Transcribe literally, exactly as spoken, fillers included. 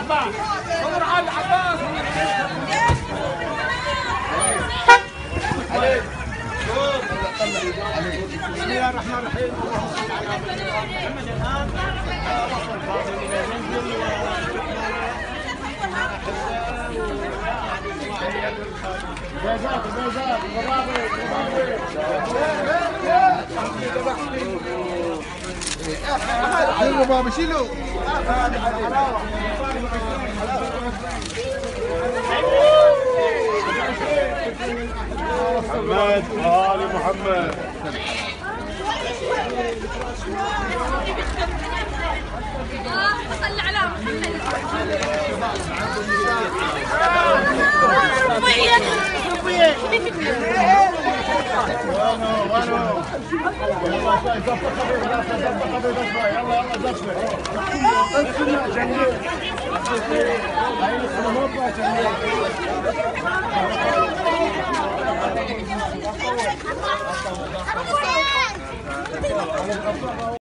بعد صور علي عباس عليك بسم الله الرحمن الرحيم محمد الان وصل فاضل الى منزل جازات جازات برافو برافو شيلوا بابا شيلوا محمد آل محمد اللهم صل على محمد يلا يلا